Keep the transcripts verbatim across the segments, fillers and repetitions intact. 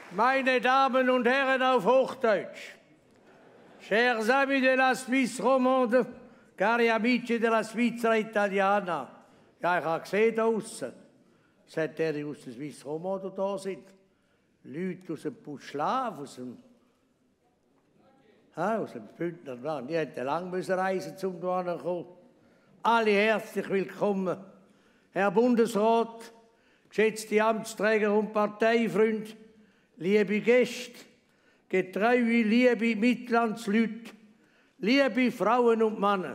Meine Damen und Herren auf Hochdeutsch, chers amis de la Suisse romande, cari amici della Svizzera italiana. Ja, ich habe gesehen da aussen, seitdem die aus der Suisse romande da sind, Leute aus dem Buschlav, aus dem, ha, aus dem Bündnerland, die hätten lang müssen reisen, um hierher zu kommen. Alle herzlich willkommen, Herr Bundesrat, geschätzte Amtsträger und Parteifreunde, liebe Gäste, getreue, liebe Mitlandsleute, liebe Frauen und Männer.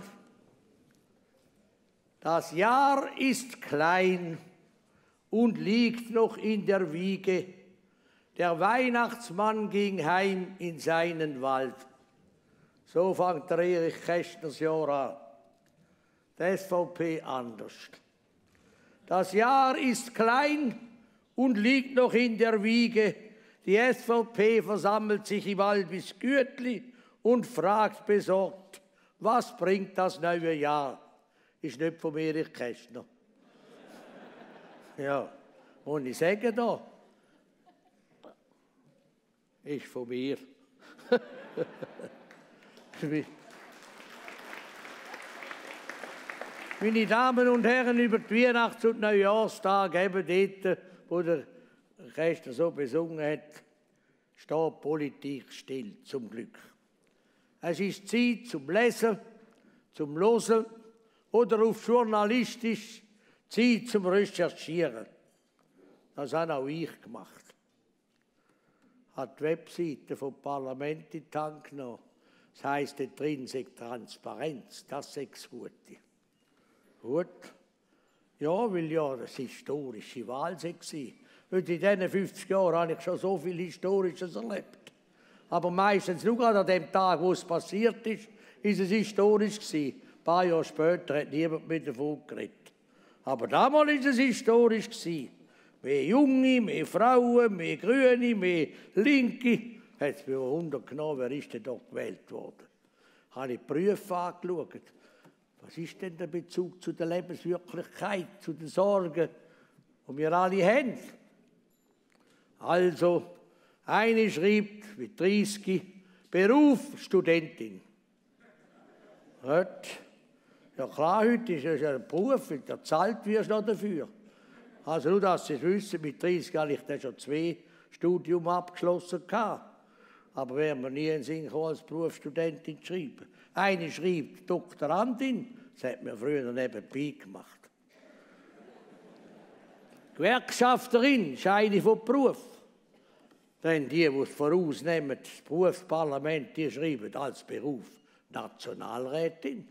Das Jahr ist klein und liegt noch in der Wiege. Der Weihnachtsmann ging heim in seinen Wald. So fängt der Erich Kästners Jahr an. Die S V P anders. Das Jahr ist klein und liegt noch in der Wiege. Die S V P versammelt sich im Albis Gürtli und fragt besorgt, was bringt das neue Jahr? Ist nicht von Erich Kästner. Ja, und ich sage da, ist von mir. Meine Damen und Herren, über die Weihnachts- und Neujahrstage, eben dort, wo der Kästner so besungen hat, steht Politik still, zum Glück. Es ist Zeit zum Lesen, zum Hören oder auf journalistisch Zeit zum Recherchieren. Das habe auch ich gemacht. Hat die Webseite vom Parlament in die Hand genommen. Das heisst, da drin sei Transparenz, das sei das Gute. Gut. Ja, weil ja das historische Wahl war. Und in diesen fünfzig Jahren habe ich schon so viel Historisches erlebt. Aber meistens, nur gerade an dem Tag, wo es passiert ist, ist es historisch gewesen. Ein paar Jahre später hat niemand mehr davon geredet. Aber damals war es historisch gewesen. Mehr Junge, mehr Frauen, mehr Grüne, mehr Linke. Hat es mir Wunder genommen, wer ist denn da gewählt worden? Habe ich die Berufe angeschaut. Was ist denn der Bezug zu der Lebenswirklichkeit, zu den Sorgen, die wir alle haben? Also, eine schreibt mit dreißig, Beruf Studentin. Heute, ja klar, heute ist es ein Beruf, und du zahlt wirst noch dafür. Also nur, dass Sie es wissen, mit dreißig habe ich dann schon zwei Studium abgeschlossen gehabt. Aber wäre mir nie in den Sinn gekommen, als Berufsstudentin zu schreiben. Eine schreibt Doktorandin, das hat mir früher nebenbei gemacht. Gewerkschafterin ist eine vom Beruf. Denn die, die es vorausnehmen, das Berufsparlament, die schreiben als Beruf Nationalrätin.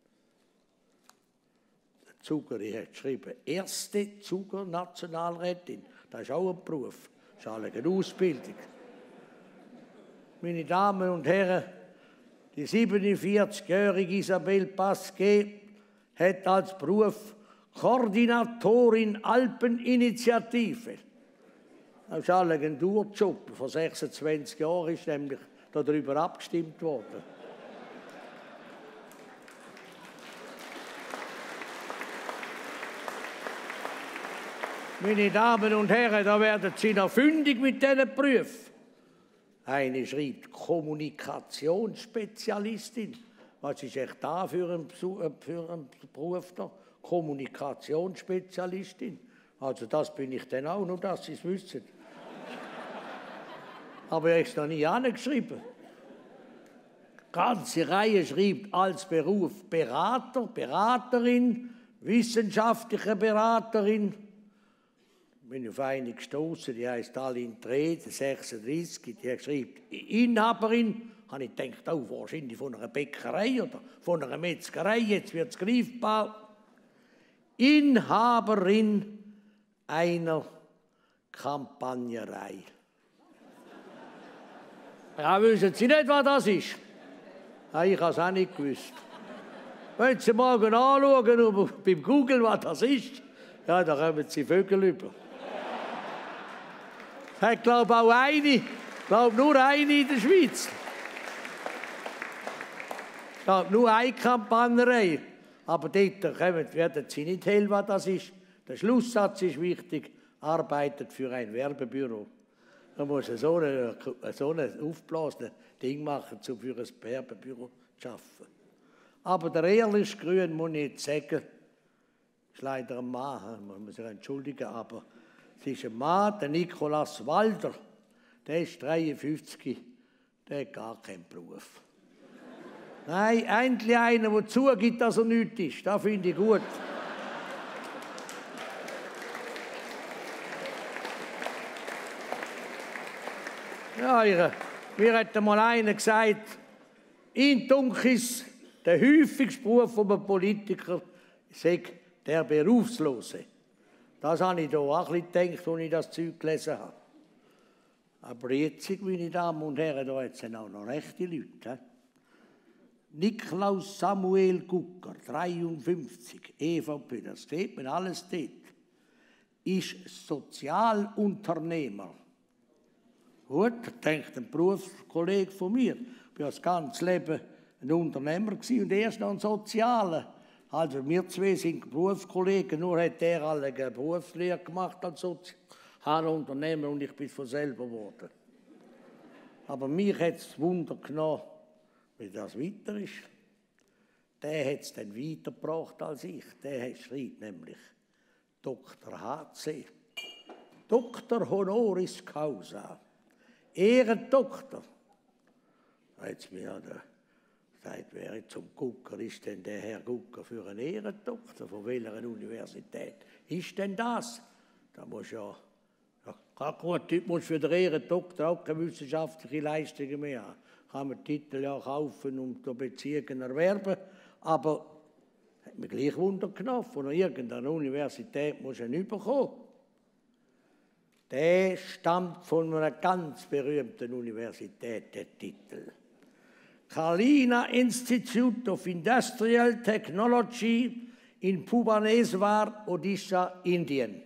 Der Zugeri hat geschrieben, erste Zuger-Nationalrätin. Das ist auch ein Beruf, das ist auch eine Ausbildung. Meine Damen und Herren, die siebenundvierzigjährige Isabelle Pasquet hat als Beruf Koordinatorin Alpeninitiative. Das ist ein Agenturjob. Vor sechsundzwanzig Jahren ist nämlich darüber abgestimmt worden. Meine Damen und Herren, da werden Sie noch fündig mit diesen Berufen. Eine schreibt Kommunikationsspezialistin. Was ist echt da für ein, für ein Beruf da? Kommunikationsspezialistin. Also das bin ich dann auch, nur dass Sie es wissen. Aber ich habe es noch nie angeschrieben. Ganze Reihe schreibt als Beruf Berater, Beraterin, wissenschaftliche Beraterin. Bin auf eine gestoßen, die heisst Aline Trede, sechsunddreißig, die schreibt Inhaberin. Habe ich gedacht, oh, wahrscheinlich von einer Bäckerei oder von einer Metzgerei, jetzt wird es greifbar. Inhaberin einer Kampagnerei. Ja, wissen Sie nicht, was das ist? Ja, ich habe es auch nicht gewusst. Wenn Sie morgen anschauen, beim Google, was das ist, ja, da kommen Sie Vögel über. Ich glaube auch eine, ich glaube nur eine in der Schweiz. Ich glaube nur eine Kampagnerei. Aber dort werden Sie nicht hell, was das ist. Der Schlusssatz ist wichtig, arbeitet für ein Werbebüro. Man muss so ein, so ein aufgeblasenes Ding machen, um für ein Werbebüro zu arbeiten. Aber der ehrliche Grün, muss ich jetzt sagen, ist leider ein Mann, man muss sich entschuldigen, aber es ist ein Mann, der Nikolaus Walder, der ist dreiundfünfzig, der hat gar keinen Beruf. Nein, endlich einer, der zugibt, dass er nichts ist, das finde ich gut. Ja, ihre, mir hat mal einer gesagt, in Dunkis, der häufigste Beruf eines Politikers, sagt der Berufslose. Das habe ich da auch ein bisschen gedacht, als ich das Zeug gelesen habe. Aber jetzt, meine Damen und Herren, da sind auch noch rechte Leute. He? Niklaus Samuel Gucker, dreiundfünfzig, E V P, das steht mir alles dort, ist Sozialunternehmer. Gut, denkt ein Berufskollege von mir. Ich war das ganze Leben ein Unternehmer und erst noch ein Sozialer. Also wir zwei sind Berufskollegen, nur hat er alle eine Berufslehre gemacht als Sozialunternehmer und ich bin von selber geworden. Aber mich hat es Wunder genommen, wie das weiter ist. Der hat es dann weitergebracht als ich. Der schreibt nämlich Doktor H C. Doktor Honoris Causa. Ehrendoktor. Jetzt mir ja der sagt, wer zum Gucker ist denn der Herr Gucker für einen Ehrendoktor? Von welcher Universität ist denn das? Da muss ja, ja gut, dort muss für den Ehrendoktor auch keine wissenschaftliche Leistungen mehr haben. Kann man Titel ja kaufen und Beziehungen erwerben, aber hat mich gleich Wunder genommen, von irgendeiner Universität muss er nicht bekommen. Der stammt von einer ganz berühmten Universität, der Titel. Kalina Institute of Industrial Technology in Bhubaneswar, Odisha, Indien.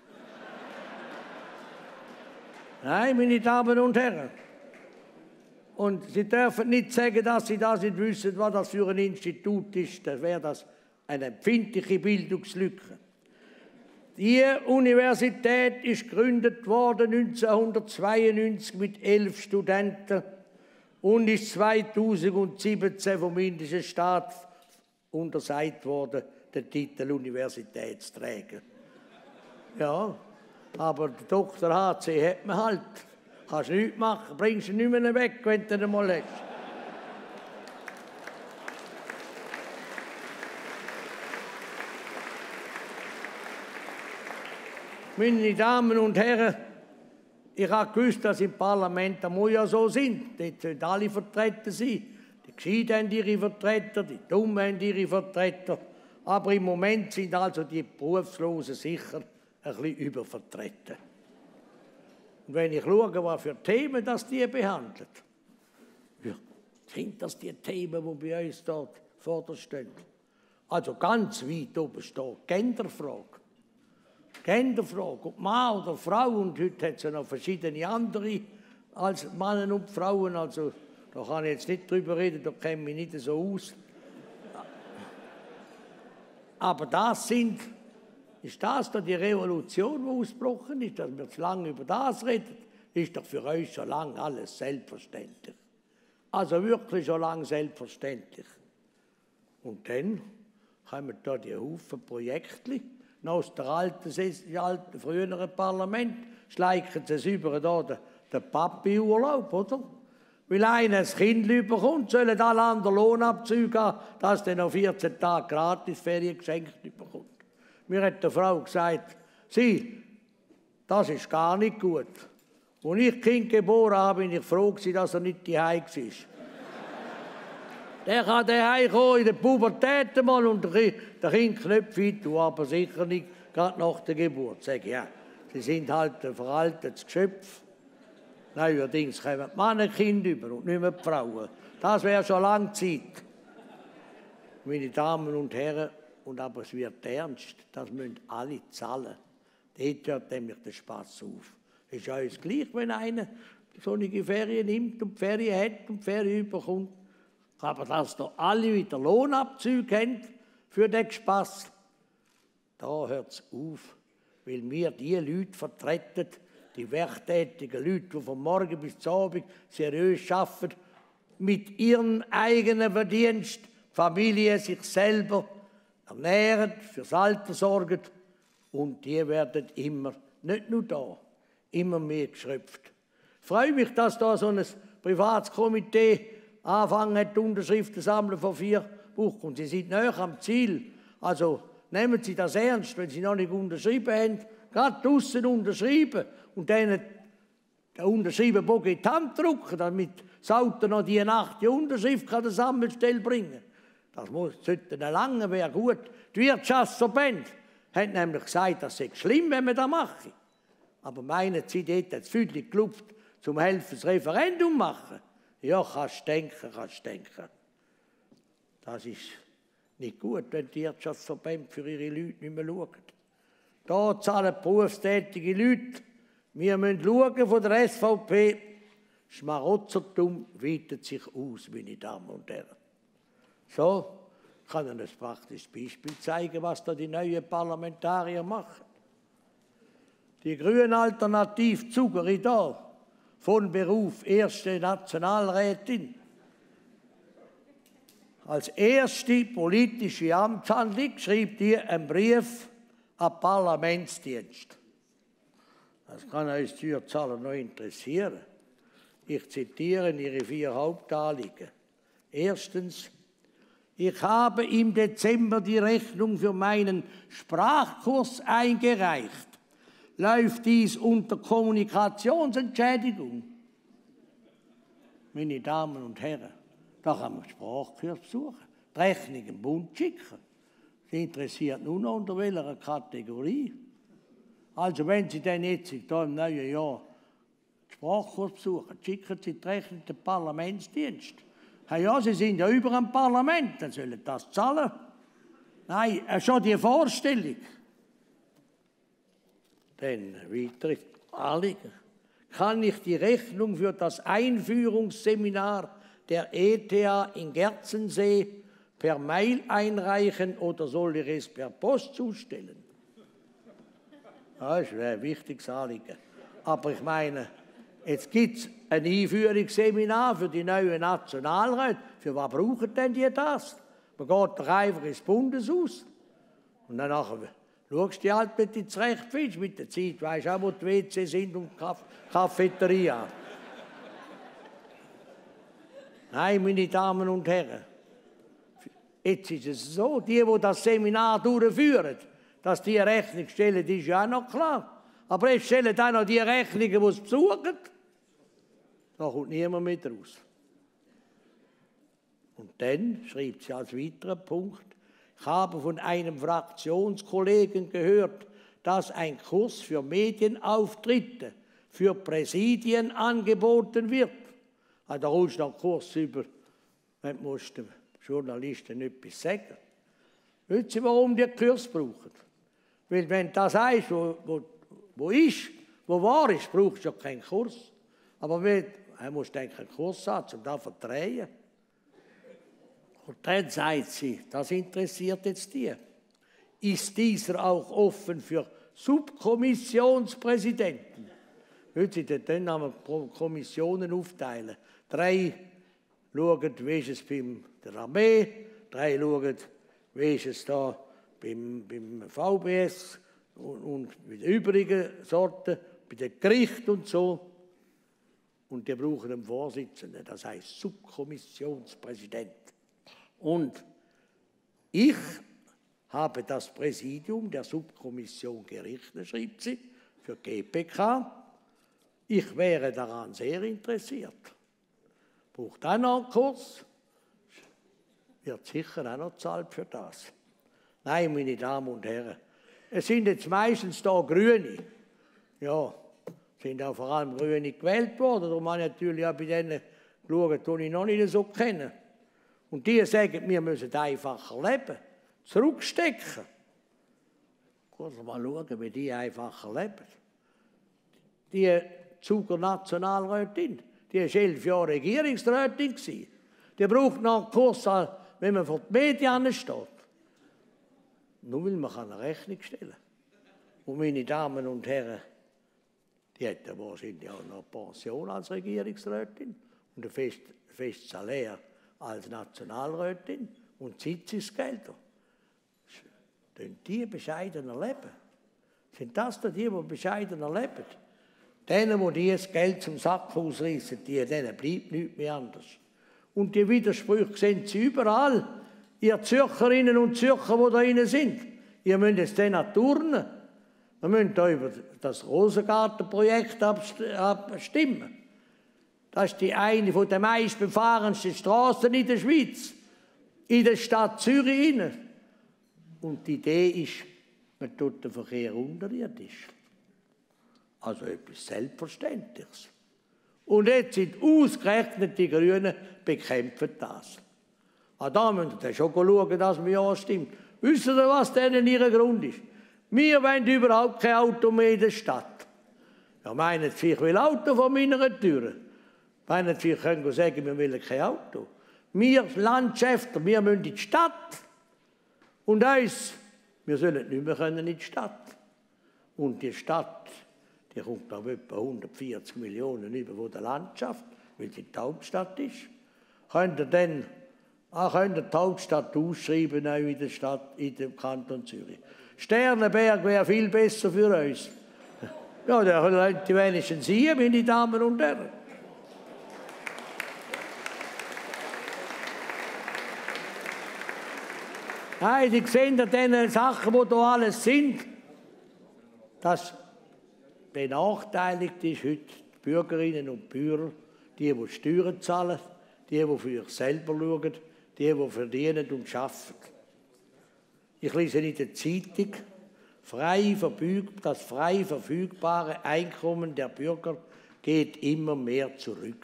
Nein, meine Damen und Herren. Und Sie dürfen nicht sagen, dass Sie das nicht wissen, was das für ein Institut ist. Das wäre das eine empfindliche Bildungslücke. Die Universität ist gegründet worden neunzehnhundertzweiundneunzig mit elf Studenten und ist zweitausendsiebzehn vom indischen Staat untersagt worden, den Titel Universitätsträger. Ja, aber der Doktor H C hat man halt. Kannst du nichts machen, bringst du nicht mehr weg, wenn du ihn mal hast. Meine Damen und Herren, ich habe gewusst, dass im Parlament das muss ja so sind. Dort sollen alle vertreten sein. Die Gescheiten haben ihre Vertreter, die Dummen haben ihre Vertreter. Aber im Moment sind also die Berufslosen sicher ein bisschen übervertreten. Und wenn ich schaue, was für Themen das die behandelt, ja, sind das die Themen, die bei uns dort vorderst stehen. Also ganz weit oben steht Genderfrage. Genderfrage, ob Mann oder Frau, und heute hat es ja noch verschiedene andere als Männer und Frauen, also da kann ich jetzt nicht drüber reden, da kenne ich mich nicht so aus. Aber das sind, ist das da die Revolution, die ausgebrochen ist, dass wir zu lange über das reden, ist doch für euch schon lange alles selbstverständlich. Also wirklich schon lange selbstverständlich. Und dann haben wir da die Haufen Projekte, aus der alten, alten früheren Parlament, schleichen sie es über da, den, den Papi-Urlaub, oder? Weil einer ein Kind bekommt, sollen alle anderen Lohnabzüge haben, dass er noch vierzehn Tage gratis Ferien geschenkt bekommt. Mir hat die Frau gesagt, sie, das ist gar nicht gut. Als ich Kind geboren habe, bin ich froh, dass er nicht daheim war. Der kann daheim kommen in der Pubertät mal und der Kind knöpft, du aber sicher nicht gerade nach der Geburt. Sag ich, ja, sie sind halt ein veraltetes Geschöpf. Neuerdings kommen die Männer Kinder über und nicht mehr die Frauen. Das wäre schon lange Zeit. Meine Damen und Herren, und aber es wird ernst, das müssen alle zahlen. Dort hört nämlich der Spass auf. Es ist ja uns gleich, wenn einer sonnige Ferien nimmt und die Ferien hat und die Ferien bekommt. Aber dass da alle wieder Lohnabzüge haben für den Spass, da hört es auf. Weil wir die Leute vertreten, die werktätigen Leute, die von morgen bis zum Abend seriös arbeiten, mit ihrem eigenen Verdienst, Familie, sich selber ernähren, fürs Alter sorgen. Und die werden immer, nicht nur da, immer mehr geschröpft. Ich freue mich, dass da so ein privates Komitee angefangen hat, die Unterschriften zu sammeln vor vier Wochen. Und sie sind näher am Ziel. Also nehmen Sie das ernst, wenn Sie noch nicht unterschrieben haben. Gerade draussen unterschreiben und dann den unterschriebenen Bogen in die Hand drücken, damit das Auto noch die Nacht die Unterschrift kann der Sammelstelle bringen. Das muss, sollte eine lange, wäre gut. Die Wirtschaftsverbände haben nämlich gesagt, das sei schlimm, wenn man das mache. Aber meinen Sie, dort hat es viel geklopft, zum helfen, das Referendum machen? Ja, kannst denken, kannst denken. Das ist nicht gut, wenn die Wirtschaftsverbände für ihre Leute nicht mehr schauen. Da zahlen berufstätige Leute. Wir müssen schauen von der S V P. Schmarotzertum weitet sich aus, meine Damen und Herren. So, ich kann Ihnen ein praktisches Beispiel zeigen, was da die neuen Parlamentarier machen. Die grüne Alternative Zugeri da, von Beruf erste Nationalrätin. Als erste politische Amtshandlung schreibt ihr einen Brief an den Parlamentsdienst. Das kann uns Steuerzahler noch interessieren. Ich zitiere ihre vier Hauptanliegen. Erstens, ich habe im Dezember die Rechnung für meinen Sprachkurs eingereicht. Läuft dies unter Kommunikationsentschädigung? Meine Damen und Herren, da kann man Sprachkurs besuchen, die Rechnung im Bund schicken. Sie interessiert nur noch unter welcher Kategorie. Also wenn Sie dann jetzt hier im neuen Jahr Sprachkurs besuchen, schicken Sie die Rechnung dem Parlamentsdienst. Hey, ja, Sie sind ja über dem Parlament, dann sollen das zahlen. Nein, schon die Vorstellung. Dann weitere Anliegen. Kann ich die Rechnung für das Einführungsseminar der E T H in Gertzensee per Mail einreichen oder soll ich es per Post zustellen? Das ist ein wichtiges Anliegen. Aber ich meine, jetzt gibt es ein Einführungsseminar für die neuen Nationalräte. Für was brauchen denn die das? Man geht doch einfach ins Bundeshaus. Und dann nachher schaust du dich halt mit ins Recht mit der Zeit. Weisst auch, wo die W C sind und die Cafeteria. Nein, meine Damen und Herren. Jetzt ist es so, die, die das Seminar durchführen, dass die eine Rechnung stellen, ist ja auch noch klar. Aber jetzt stellen auch noch die Rechnungen, die es besuchen. Da kommt niemand mit raus. Und dann schreibt sie als weiteren Punkt, ich habe von einem Fraktionskollegen gehört, dass ein Kurs für Medienauftritte für Präsidien angeboten wird. Also da holst du noch einen Kurs über, wenn du den Journalisten etwas sagen. Wissen Sie, warum die Kurs brauchen? Weil wenn das heißt, wo, wo, wo ist, wo wahr ist, brauchst du ja keinen Kurs. Aber wenn, er muss einen Kurs haben, um das zu verdrehen. Und dann sagt sie, das interessiert jetzt die. Ist dieser auch offen für Subkommissionspräsidenten? Würden Sie dann haben wir Kommissionen aufteilen. Drei schauen, wie ist es bei der Armee, drei schauen, wie ist es da beim, beim V B S und, und bei den übrigen Sorten, bei den Gerichten und so. Und die brauchen einen Vorsitzenden, das heißt Subkommissionspräsident. Und ich habe das Präsidium der Subkommission gerichtet, schreibt sie, für G P K. Ich wäre daran sehr interessiert. Braucht auch noch einen Kurs? Wird sicher auch noch gezahlt für das. Nein, meine Damen und Herren, es sind jetzt meistens da Grüne. Ja, sind auch vor allem Grüne gewählt worden. Darum habe ich natürlich auch bei denen geschaut, die ich noch nicht so kenne. Und die sagen, wir müssen einfacher leben, zurückstecken. Kurz mal schauen, wie die einfacher leben. Die Zuger Nationalrätin, die war elf Jahre Regierungsrätin. Die braucht noch einen Kurs, wenn man vor den Medien steht. Nur weil man eine Rechnung stellen kann. Und meine Damen und Herren, Die hat ja wahrscheinlich auch noch eine Pension als Regierungsrätin und ein fest, festes Salär als Nationalrätin und Sitzungsgelder. Denn die bescheidener leben? Sind das denn die, die bescheidener leben? Denen, die das Geld zum Sack ausreißen, die, denen bleibt nichts mehr anders. Und die Widersprüche sehen Sie überall. Ihr Zürcherinnen und Zürcher, die da drin sind, ihr müsst jetzt denen turnen. Wir müssen da über das Rosengartenprojekt abstimmen. Das ist die eine von den meistbefahrensten Straßen in der Schweiz, in der Stadt Zürich. Und die Idee ist, man tut den Verkehr unterirdisch. Also etwas Selbstverständliches. Und jetzt sind ausgerechnet die Grünen bekämpfen das. Auch da müssen wir schon schauen, dass wir ja stimmt. Wissen Sie, was denn ihr Grund ist? Wir wollen überhaupt kein Auto mehr in der Stadt. Ja, meinen Sie, ich will Auto vor meiner Tür? Meinen Sie, ich kann sagen, wir wollen kein Auto? Wir Landschafter, wir müssen in die Stadt. Und eins, wir sollen nicht mehr in die Stadt. Und die Stadt, die kommt auf etwa hundertvierzig Millionen über von der Landschaft, weil sie die Hauptstadt ist. Könnt ihr dann auch könnt ihr die Hauptstadt ausschreiben, auch in der Stadt, in dem Kanton Zürich. Sternenberg wäre viel besser für uns. Ja, da könnt ihr wenigstens hier, meine Damen und Herren. Nein, Sie sehen an diesen Sachen, die hier alles sind, dass benachteiligt ist heute die Bürgerinnen und Bürger, die, die Steuern zahlen, die, die für sich selber schauen, die, die verdienen und arbeiten. Ich lese in der Zeitung, frei verfüg, das frei verfügbare Einkommen der Bürger geht immer mehr zurück.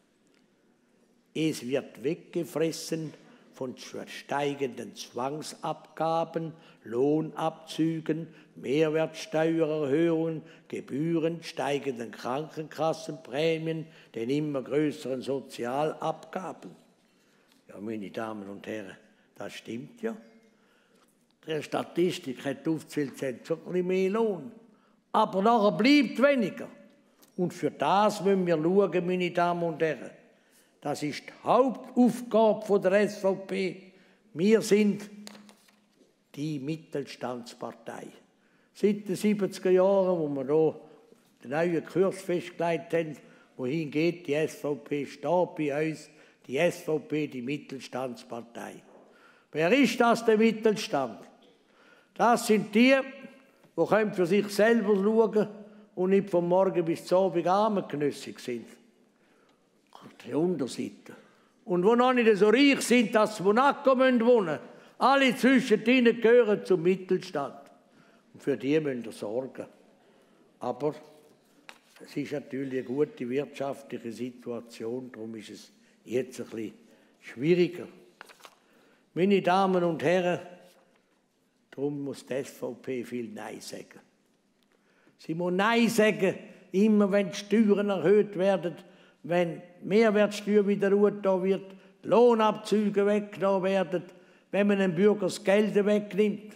Es wird weggefressen von steigenden Zwangsabgaben, Lohnabzügen, Mehrwertsteuererhöhungen, Gebühren, steigenden Krankenkassenprämien, den immer größeren Sozialabgaben. Ja, meine Damen und Herren, das stimmt ja. Die Statistik hat aufgezählt, es hat wirklich mehr Lohn. Aber nachher bleibt weniger. Und für das müssen wir schauen, meine Damen und Herren. Das ist die Hauptaufgabe der S V P. Wir sind die Mittelstandspartei. Seit den siebziger Jahren, wo wir hier den neuen Kurs festgelegt haben, wohin geht die S V P, steht bei uns die S V P, die Mittelstandspartei. Wer ist das, der Mittelstand? Das sind die, die für sich selber schauen und nicht von morgen bis zum Abend armengenössig sind. Die Unterseite. Und die noch nicht so reich sind, dass sie Monaco wohnen müssen. Alle zwischen ihnen gehören zum Mittelstand. Und für die müssen wir sorgen. Aber es ist natürlich eine gute wirtschaftliche Situation, darum ist es jetzt ein bisschen schwieriger. Meine Damen und Herren, darum muss die S V P viel Nein sagen. Sie muss Nein sagen, immer wenn die Steuern erhöht werden, wenn Mehrwertsteuer wieder da wird, Lohnabzüge weggenommen werden, wenn man einem Bürger das Geld wegnimmt.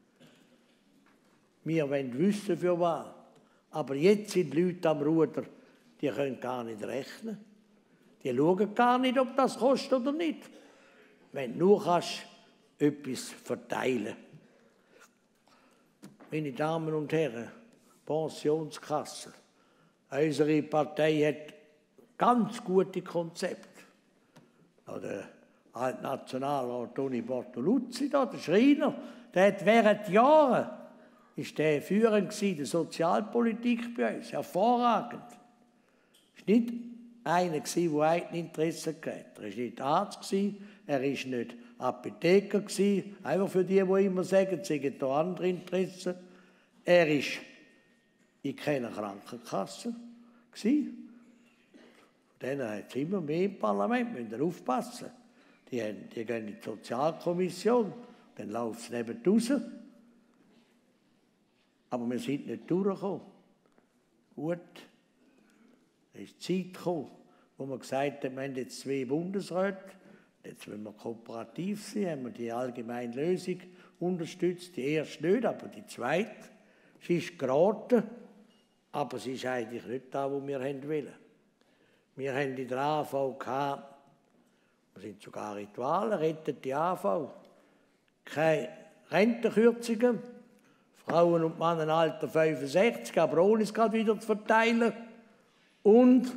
Wir wollen wissen, für was. Aber jetzt sind Leute am Ruder, die können gar nicht rechnen. Die schauen gar nicht, ob das kostet oder nicht. Wenn du nur kannst, etwas verteilen. Meine Damen und Herren, Pensionskasse. Unsere Partei hat ganz gute Konzepte. Der Altnationalrat Toni Bortoluzzi, der Schreiner, der hat während Jahren ist der führend in der Sozialpolitik bei uns, hervorragend. Er war nicht einer, der Eigeninteresse hatte. Er war nicht Arzt, er war nicht Apotheker, einfach für die, die immer sagen, sie haben da andere Interessen. Er war in keiner Krankenkasse. Denen hat es immer mehr im Parlament, müssen wir aufpassen. Die, haben, die gehen in die Sozialkommission, dann läuft es neben raus. Aber wir sind nicht durchgekommen. Gut, es ist Zeit gekommen, wo wir gesagt haben, wir haben jetzt zwei Bundesräte, jetzt wollen wir kooperativ sein, haben wir die allgemeine Lösung unterstützt, die erste nicht, aber die zweite. Sie ist geraten Aber es ist eigentlich nicht das, was wir wollen. Wir haben in der A V gehabt, wir sind sogar in die Wahlen, rettet die A V. Keine Rentenkürzungen, Frauen und Männer im Alter fünfundsechzig, aber ohne es gerade wieder zu verteilen. Und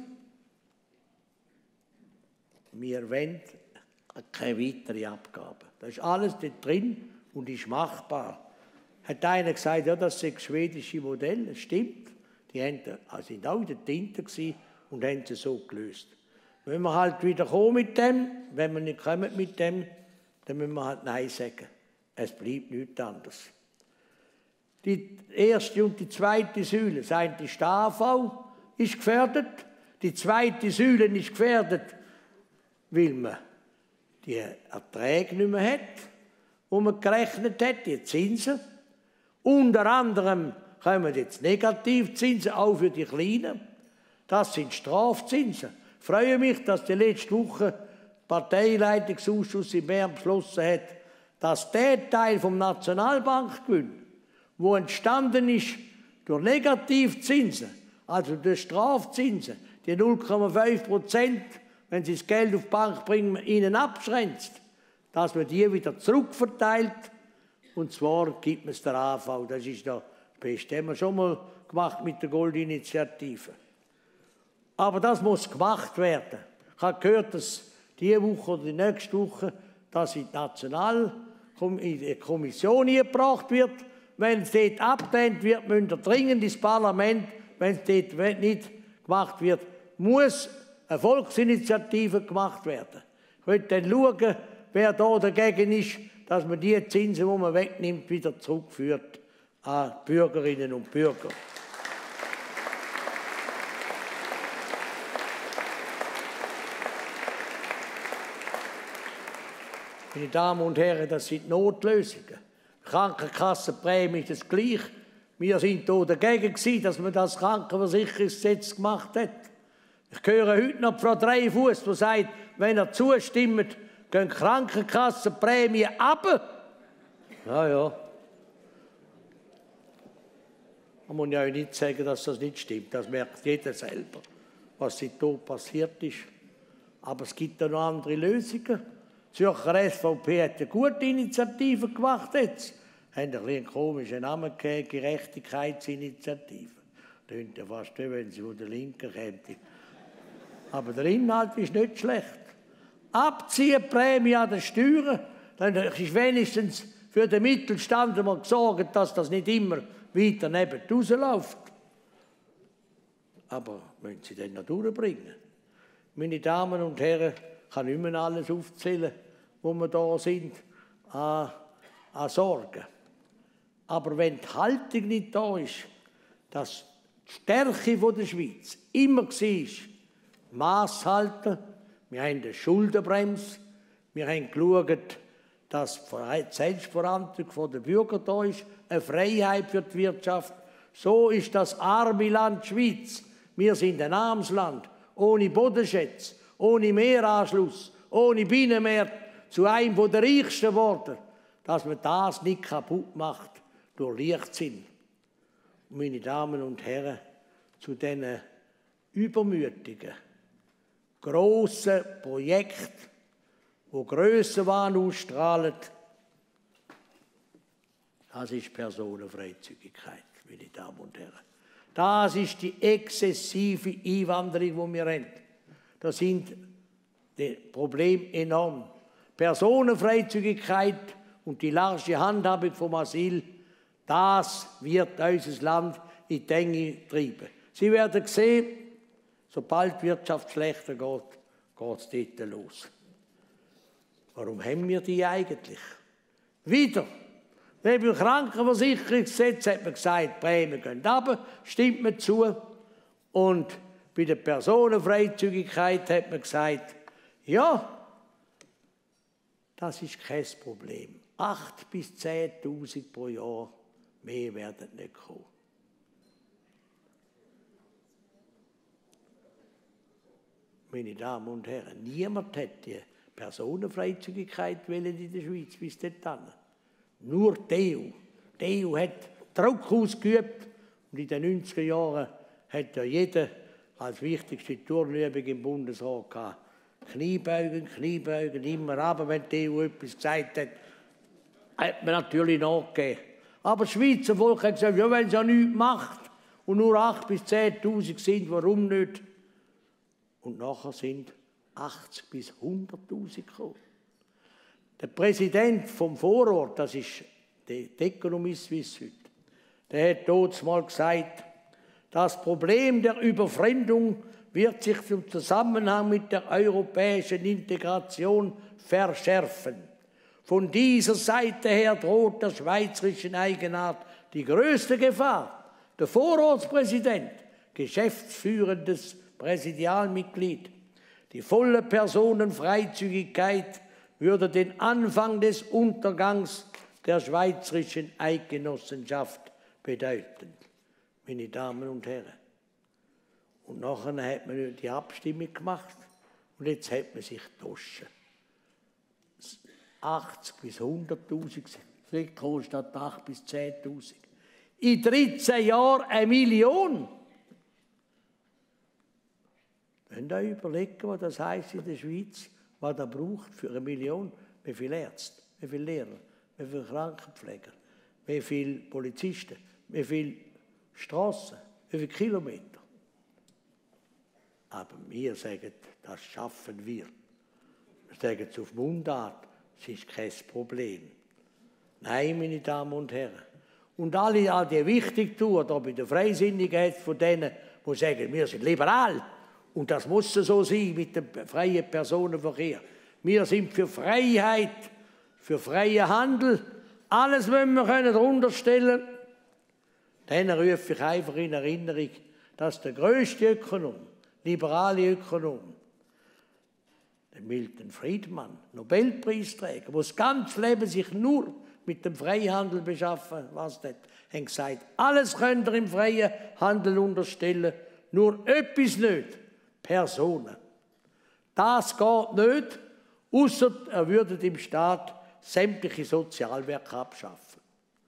wir wollen keine weitere Abgabe. Das ist alles dort drin und ist machbar. Hat einer gesagt, ja, das ist das schwedische Modell. Das stimmt. Die haben, also sind auch in der Tinte gewesen und haben es so gelöst. Wenn wir halt wieder kommen mit dem, wenn wir nicht kommen mit dem, dann müssen wir halt Nein sagen. Es bleibt nichts anderes. Die erste und die zweite Säule, das eine ist die A V, ist gefährdet. Die zweite Säule ist gefährdet, weil man die Erträge nicht mehr hat, wo man gerechnet hat, die Zinsen. Unter anderem kommen jetzt Negativzinsen, auch für die Kleinen. Das sind Strafzinsen. Ich freue mich, dass die letzte Woche der Parteileitungsausschuss in Bern beschlossen hat, dass der Teil vom Nationalbankgewinn, wo entstanden ist durch Negativzinsen, also durch Strafzinsen, die null Komma fünf Prozent, wenn sie das Geld auf die Bank bringen, ihnen abschränzt, dass man die wieder zurückverteilt. Und zwar gibt man es der A V. Das ist das Beste. Das haben wir schon mal gemacht mit der Goldinitiative. Aber das muss gemacht werden. Ich habe gehört, dass diese Woche oder die nächste Woche das in die Nationalkommission gebracht wird. Wenn es dort abgelehnt wird, müssen wir dringend ins Parlament. Wenn es dort nicht gemacht wird, muss eine Volksinitiative gemacht werden. Ich will dann schauen, wer da dagegen ist, dass man die Zinsen, die man wegnimmt, wieder zurückführt an Bürgerinnen und Bürger. Meine Damen und Herren, das sind Notlösungen. Krankenkassenprämie ist das gleich. Wir sind hier dagegen gewesen, dass man das Krankenversicherungsgesetz gemacht hat. Ich höre heute noch Frau Dreifuss, die sagt, wenn er zustimmt, gehen die Krankenkassenprämien ab. Ja, ja. Man muss ja auch nicht sagen, dass das nicht stimmt. Das merkt jeder selber, was hier passiert ist. Aber es gibt ja noch andere Lösungen. Die Zürcher S V P hat eine gute Initiative gemacht jetzt. Haben ein einen komischen Namen gegeben, Gerechtigkeitsinitiative. Das klingt ja fast wie wenn sie von der Linken kämen. Aber der Inhalt ist nicht schlecht. Abziehen Prämie an den Steuern, dann ist wenigstens für den Mittelstand mal gesorgt, dass das nicht immer weiter neben rausläuft. Aber müssen Sie den noch durchbringen? Meine Damen und Herren, ich kann nicht mehr alles aufzählen, wo wir da sind, an, an Sorgen. Aber wenn die Haltung nicht da ist, dass die Stärke der Schweiz immer war, Mass halten, wir haben eine Schuldenbremse, wir haben geschaut, dass die Selbstverantwortung der Bürger da ist, eine Freiheit für die Wirtschaft. So ist das arme Land Schweiz. Wir sind ein armes Land, ohne Bodenschätze, ohne Meeranschluss, ohne Binnenmeer, zu einem der reichsten geworden, dass man das nicht kaputt macht durch Leichtsinn. Meine Damen und Herren, zu diesen übermütigen, grossen Projekten, die Grössenwahn ausstrahlen, das ist Personenfreizügigkeit, meine Damen und Herren. Das ist die exzessive Einwanderung, die wir haben. Da sind die Probleme enorm. Personenfreizügigkeit und die larsche Handhabung vom Asyl, das wird unser Land in die Enge treiben. Sie werden sehen, sobald die Wirtschaft schlechter geht, geht es dort los. Warum haben wir die eigentlich? Wieder. Beim Krankenversicherungsgesetz hat man gesagt, die Prämien gehen runter, stimmt man zu. Und bei der Personenfreizügigkeit hat man gesagt, ja, das ist kein Problem. acht bis zehntausend pro Jahr, mehr werden nicht kommen. Meine Damen und Herren, niemand hat die Personenfreizügigkeit in der Schweiz bis dahin. Nur die E U. Die E U hat Druck ausgeübt und in den neunziger Jahren hat ja jeder als wichtigste Turnübung im Bundesrat gehabt. Kniebeugen, Kniebeugen, immer aber wenn die E U etwas gesagt hat, hat man natürlich nachgegeben. Aber das Schweizer Volk hat gesagt, ja, wenn es ja nichts macht und nur acht bis zehntausend sind, warum nicht? Und nachher sind achtzig bis hunderttausend gekommen. Der Präsident vom Vorort, das ist der Ökonomie Suisse heute, der hat dort mal gesagt, das Problem der Überfremdung wird sich im Zusammenhang mit der europäischen Integration verschärfen. Von dieser Seite her droht der schweizerischen Eigenart die größte Gefahr. Der Vorortspräsident, geschäftsführendes Präsidialmitglied, die volle Personenfreizügigkeit würde den Anfang des Untergangs der schweizerischen Eidgenossenschaft bedeuten. Meine Damen und Herren. Und nachher hat man die Abstimmung gemacht und jetzt hat man sich getauscht. achtzig bis hunderttausend statt acht bis zehntausend. In dreizehn Jahren eine Million. Wenn ihr überlegen, was das heisst in der Schweiz, was er braucht für eine Million, wie viele Ärzte, wie viele Lehrer, wie viele Krankenpfleger, wie viele Polizisten, wie viele Strassen, wie viele Kilometer. Aber wir sagen, das schaffen wir. Wir sagen es auf Mundart, es ist kein Problem. Nein, meine Damen und Herren. Und alle, all die Wichtigtuer da bei der Freisinnigen von denen, die sagen, wir sind liberal. Und das muss so sein mit dem freien Personenverkehr. Wir sind für Freiheit, für freien Handel. Alles müssen wir können darunter stellen. Dann rufe ich einfach in Erinnerung, dass der grösste Ökonom, liberale Ökonom, der Milton Friedman, Nobelpreisträger, der das ganze Leben sich nur mit dem Freihandel beschaffen, was das, hat gesagt, alles könnt ihr im freien Handel unterstellen, nur etwas nicht, Personen. Das geht nicht, ausser er würde dem Staat sämtliche Sozialwerke abschaffen.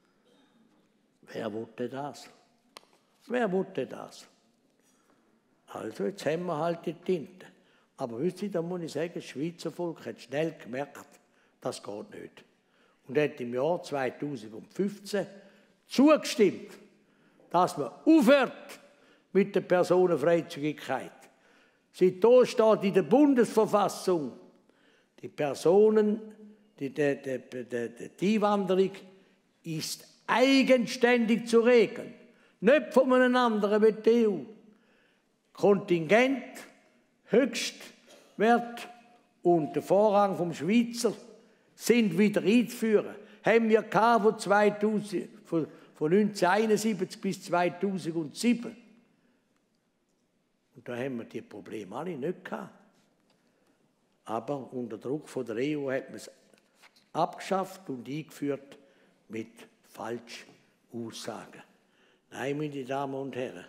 Wer wollte das? Wer wollte das? Also, jetzt haben wir halt die Tinte. Aber wisst ihr, da muss ich sagen, das Schweizer Volk hat schnell gemerkt, das geht nicht. Und hat im Jahr zweitausendfünfzehn zugestimmt, dass man aufhört mit der Personenfreizügigkeit. Seitdem steht in der Bundesverfassung, die Personen, die, die, die, die, die Einwanderung ist eigenständig zu regeln. Nicht von einem anderen wie die E U. Kontingent, Höchstwert und der Vorrang vom Schweizer sind wieder einzuführen. Haben wir von, zweitausend, von, von neunzehnhunderteinundsiebzig bis zweitausendsieben. Und da haben wir die Probleme alle nicht gehabt. Aber unter Druck von der E U hat man es abgeschafft und eingeführt mit Falschaussagen. Nein, meine Damen und Herren.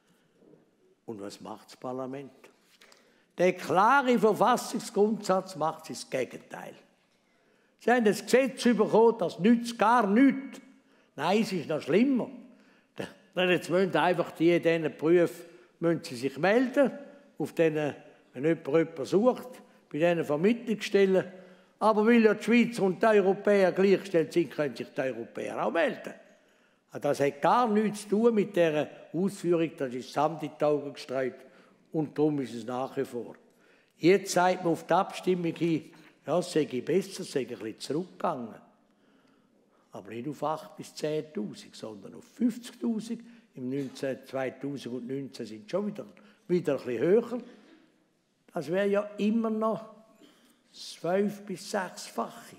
Und was macht das Parlament? Der klare Verfassungsgrundsatz macht das Gegenteil. Sie haben das Gesetz bekommen, das nützt gar nichts. Nein, es ist noch schlimmer. Jetzt müssen einfach die, diesen Berufen müssen sie sich melden, auf denen, wenn jemand jemanden sucht, bei diesen Vermittlungsstellen. Aber weil ja die Schweizer und die Europäer gleichgestellt sind, können sich die Europäer auch melden. Das hat gar nichts zu tun mit dieser Ausführung, das ist Sand in die Augen gestreut und darum ist es nach wie vor. Jetzt sagt man auf die Abstimmung hin, ja, es sei besser, es sei ein bisschen zurückgegangen. Aber nicht auf acht bis zehntausend, sondern auf fünfzigtausend. Im zweitausendneunzehn sind schon wieder, wieder ein bisschen höher. Das wäre ja immer noch das fünf- bis sechsfache,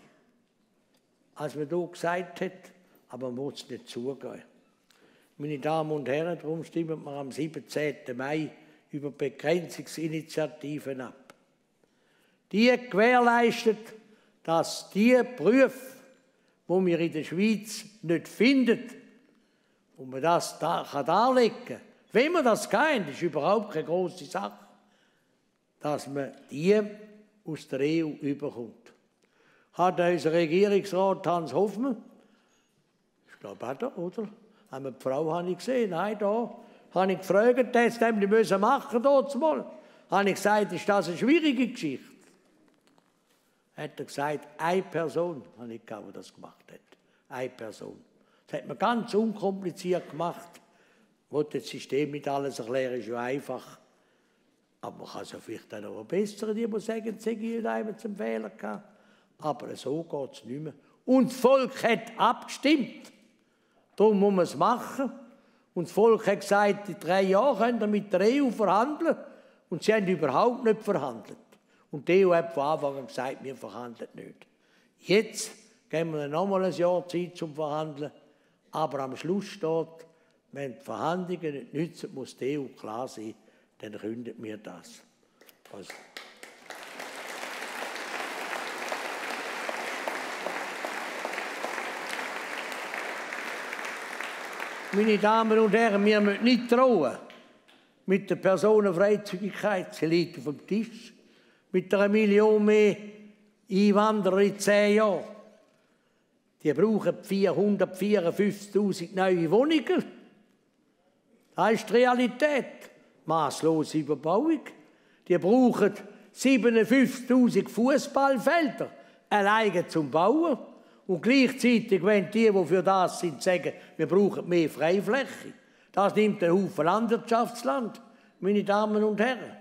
als man hier gesagt hat. Aber man muss nicht zugehen. Meine Damen und Herren, darum stimmen wir am siebzehnten Mai über Begrenzungsinitiativen ab. Die gewährleistet, dass die Berufe, die wir in der Schweiz nicht finden, wo man das da, kann darlegen kann, wenn man das kann, das ist überhaupt keine grosse Sache, dass man die aus der E U überkommt. Hat unser Regierungsrat Hans Hoffmann, ich glaube auch da, oder? Haben wir die Frau habe ich gesehen, nein, da habe ich gefragt, das hätten wir machen dort mal. Habe ich gesagt, ist das eine schwierige Geschichte? Hat er gesagt, eine Person, habe ich gehabt, die das gemacht hat. Eine Person. Das hat man ganz unkompliziert gemacht. Ich wollte das System nicht alles erklären, ist ja einfach. Aber man kann es ja vielleicht auch noch verbessern, die, die sagen, es hätte einmal zum Fehler gehabt. Aber so geht es nicht mehr. Und das Volk hat abgestimmt. Darum muss man es machen. Und das Volk hat gesagt, in drei Jahren könnt ihr mit der E U verhandeln. Und sie haben überhaupt nicht verhandelt. Und die E U hat von Anfang an gesagt, wir verhandeln nicht. Jetzt geben wir nochmal ein Jahr Zeit zum Verhandeln. Aber am Schluss steht, wenn die Verhandlungen nicht nützen, muss die E U klar sein, dann kündet mir das. Also. Meine Damen und Herren, wir müssen nicht trauen mit der Personenfreizügigkeit. Sie liegt auf dem Tisch. Mit einer Million mehr Einwanderer in zehn Jahren. Die brauchen vierhundertvierundfünfzigtausend neue Wohnungen. Das ist die Realität. Masslose Überbauung. Die brauchen siebenundfünfzigtausend Fußballfelder alleine zum Bauen. Und gleichzeitig, wenn die, die für das sind, sagen, wir brauchen mehr Freifläche, das nimmt einen Haufen Landwirtschaftsland, meine Damen und Herren.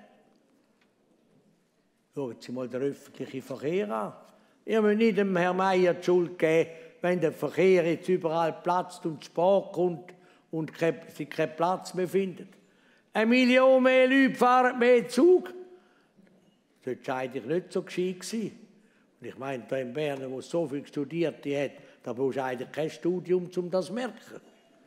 Schauen Sie mal den öffentlichen Verkehr an. Ihr müsst nicht dem Herrn Meier die Schuld geben, wenn der Verkehr jetzt überall platzt und Sport kommt und sie keinen Platz mehr findet. Eine Million mehr Leute fahren mehr Zug. Das war eigentlich nicht so gescheit gewesen. Und ich meine, da in Bern, wo so viel studiert hat, da brauchst du eigentlich kein Studium, um das zu merken.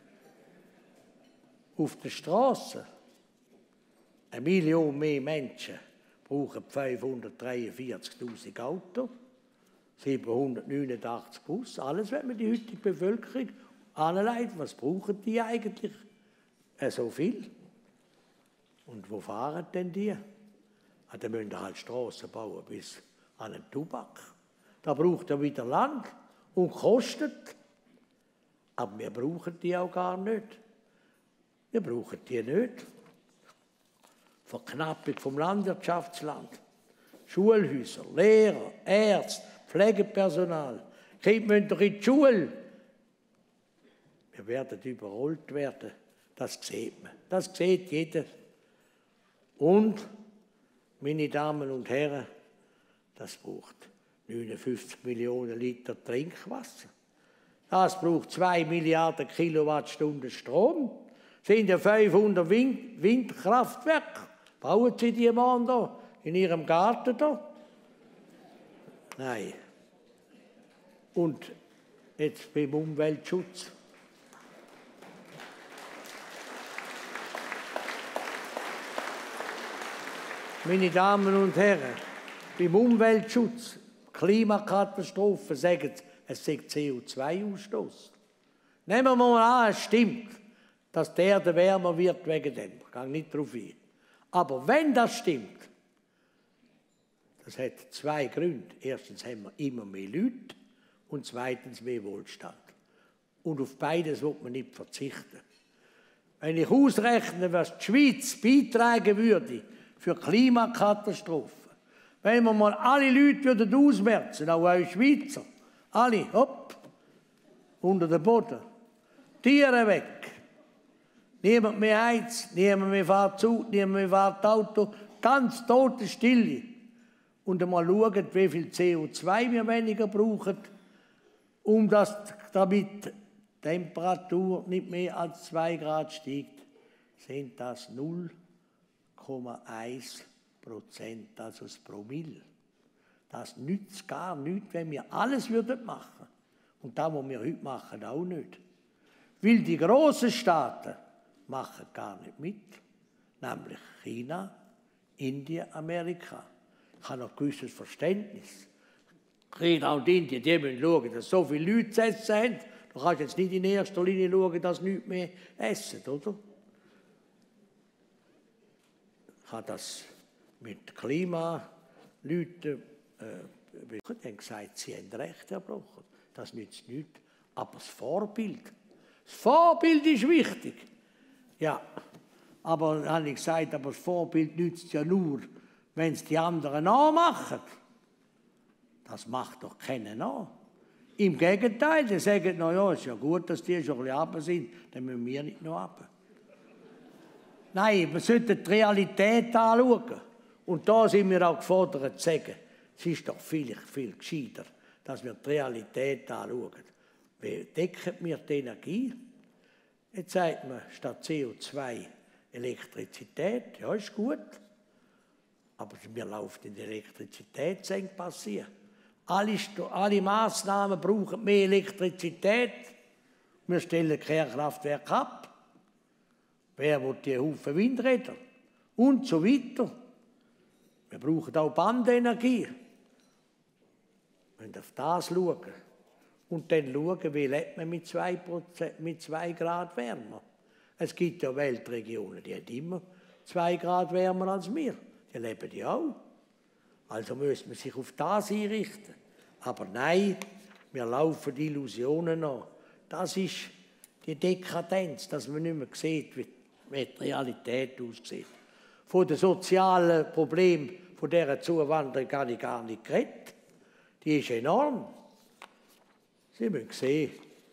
Auf der Straße, eine Million mehr Menschen brauchen fünfhundertdreiundvierzigtausend Autos, siebenhundertneunundachtzig Bus, alles, was man die heutige Bevölkerung anleitet. Was brauchen die eigentlich? Äh, so viel. Und wo fahren denn die? Ah, dann müssen halt Strassen bauen bis an den Tubak. Da braucht er wieder Land und kostet. Aber wir brauchen die auch gar nicht. Wir brauchen die nicht. Verknappung vom Landwirtschaftsland. Schulhäuser, Lehrer, Ärzte, Pflegepersonal. Kinder müssen doch in die Schule. Wir werden überrollt werden. Das sieht man. Das sieht jeder. Und, meine Damen und Herren, das braucht neunundfünfzig Millionen Liter Trinkwasser. Das braucht zwei Milliarden Kilowattstunden Strom. Das sind ja fünfhundert Wind Windkraftwerke. Bauen Sie die mal da in Ihrem Garten da? Nein. Und jetzt beim Umweltschutz. Meine Damen und Herren, beim Umweltschutz, Klimakatastrophen, sagen sie, es sei C O zwei Ausstoß. Nehmen wir mal an, es stimmt, dass die Erde wärmer wird wegen dem. Ich gehe nicht darauf ein. Aber wenn das stimmt, das hat zwei Gründe. Erstens haben wir immer mehr Leute und zweitens mehr Wohlstand. Und auf beides wird man nicht verzichten. Wenn ich ausrechne, was die Schweiz beitragen würde für Klimakatastrophen, wenn wir mal alle Leute würden ausmerzen, auch euch Schweizer, alle, hopp, unter den Boden, Tiere weg, niemand mehr heizt, niemand mehr fährt Zug, niemand mehr fährt Auto, ganz tote Stille. Und einmal schauen, wie viel C O zwei wir weniger brauchen, um das, damit die Temperatur nicht mehr als zwei Grad steigt, sind das null Komma eins Prozent, also das Promille. Das nützt gar nichts, wenn wir alles würden machen. Und das, was wir heute machen, auch nicht. Weil die grossen Staaten machen gar nicht mit, nämlich China, Indien, Amerika. Ich habe noch ein gewisses Verständnis. China und Indien, die müssen schauen, dass so viele Leute zu essen haben. Du kannst jetzt nicht in erster Linie schauen, dass sie nichts mehr essen, oder? Ich habe das mit Klimaleuten äh, haben gesagt, sie haben Recht erbrochen. Das nützt nichts. Aber das Vorbild, das Vorbild ist wichtig. Ja, Aber dann habe ich gesagt, aber das Vorbild nützt ja nur, wenn es die anderen nachmachen. Das macht doch keiner nach. Im Gegenteil, die sagen, na ja, ist ja gut, dass die schon ein bisschen runter sind, dann müssen wir nicht noch runter. Nein, wir sollten die Realität anschauen. Und da sind wir auch gefordert zu sagen, es ist doch viel, viel gescheiter, dass wir die Realität anschauen. Wie decken wir die Energie? Jetzt sagt man, statt C O zwei Elektrizität, ja, ist gut. Aber wir laufen in der Elektrizität, das soll passieren. Alle, alle Massnahmen brauchen mehr Elektrizität. Wir stellen Kernkraftwerke ab. Wer will die Haufen Windräder? Und so weiter. Wir brauchen auch Bandenergie. Wir müssen auf das schauen. Und dann schauen, wie lebt man mit zwei, Prozent, mit zwei Grad wärmer. Es gibt ja Weltregionen, die haben immer zwei Grad wärmer als wir. Die leben ja auch. Also müsste man sich auf das einrichten. Aber nein, wir laufen die Illusionen an. Das ist die Dekadenz, dass man nicht mehr sieht, wie die Realität aussieht. Von den sozialen Problemen von dieser Zuwanderung habe ich gar nicht geredet. Die ist enorm. Sie müssen sehen,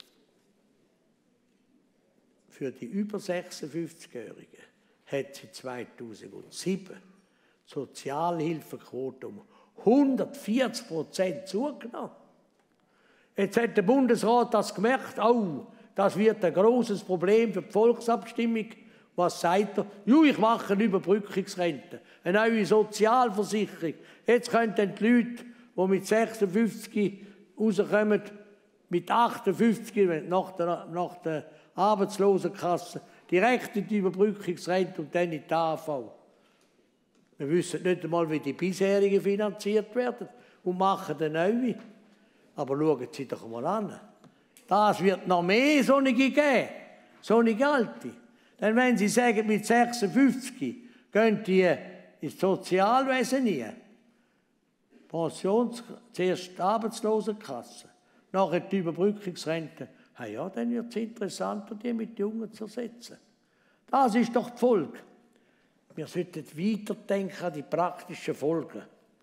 für die über sechsundfünfzigjährigen hat sie zweitausendsieben die Sozialhilfequote um hundertvierzig Prozent zugenommen. Jetzt hat der Bundesrat das gemerkt, oh, das wird ein großes Problem für die Volksabstimmung. Was sagt er? Ju, ich mache eine Überbrückungsrente, eine neue Sozialversicherung. Jetzt können die Leute, die mit sechsundfünfzig rauskommen, mit achtundfünfzig nach der, nach der Arbeitslosenkasse direkt in die Überbrückungsrente und dann in die A V. Wir wissen nicht einmal, wie die bisherigen finanziert werden und machen eine neue. Aber schauen Sie doch mal an. Das wird noch mehr solche geben, solche alte. Denn wenn Sie sagen, mit sechsundfünfzig gehen die ins Sozialwesen rein, Pensions, zuerst die Arbeitslosenkasse, nachher die Überbrückungsrente, ja, ja, dann wird es interessanter, die mit Jungen zu ersetzen. Das ist doch die Folge. Wir sollten weiterdenken an die praktischen Folgen.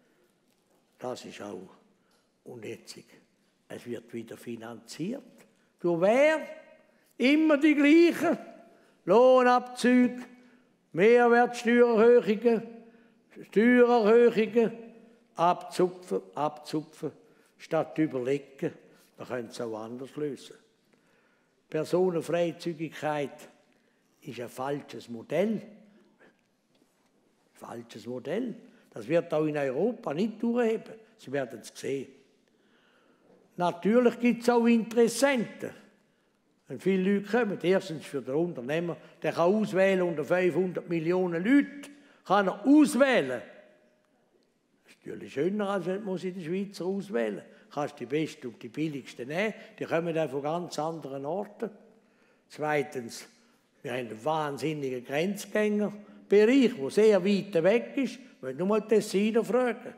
Das ist auch unnötig. Es wird wieder finanziert. Durch wer? Immer die gleichen. Lohnabzüge, Mehrwertsteuererhöhungen, Steuererhöhungen, abzupfen, abzupfen, statt überlegen, man könnte es auch anders lösen. Personenfreizügigkeit ist ein falsches Modell. Falsches Modell. Das wird auch in Europa nicht durchheben. Sie werden es sehen. Natürlich gibt es auch Interessenten. Wenn viele Leute kommen, erstens für den Unternehmer, der kann auswählen unter fünfhundert Millionen Leuten, kann er auswählen. Das ist natürlich schöner, als wenn man in der Schweiz auswählen muss. Du kannst die Besten und die Billigsten nehmen, die kommen dann von ganz anderen Orten. Zweitens, wir haben einen wahnsinnigen Grenzgängerbereich, der sehr weit weg ist. Wir müssen nur mal die Tessiner fragen.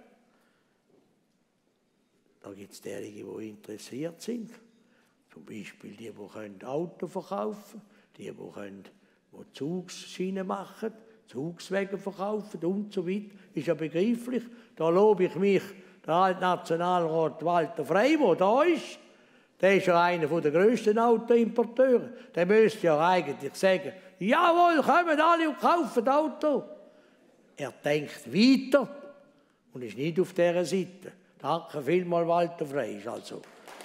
Da gibt es diejenigen, die interessiert sind. Zum Beispiel die, die Auto verkaufen können, die, die, können, die Zugsschienen machen, Zugswege verkaufen und so weiter. Ist ja begreiflich. Da lobe ich mich, der alte Nationalrat Walter Frey, der da ist. Der ist ja einer der grössten Autoimporteure. Der müsste ja eigentlich sagen, jawohl, kommen alle und kaufen Auto. Er denkt weiter und ist nicht auf dieser Seite. Danke vielmals, Walter Frey. Also.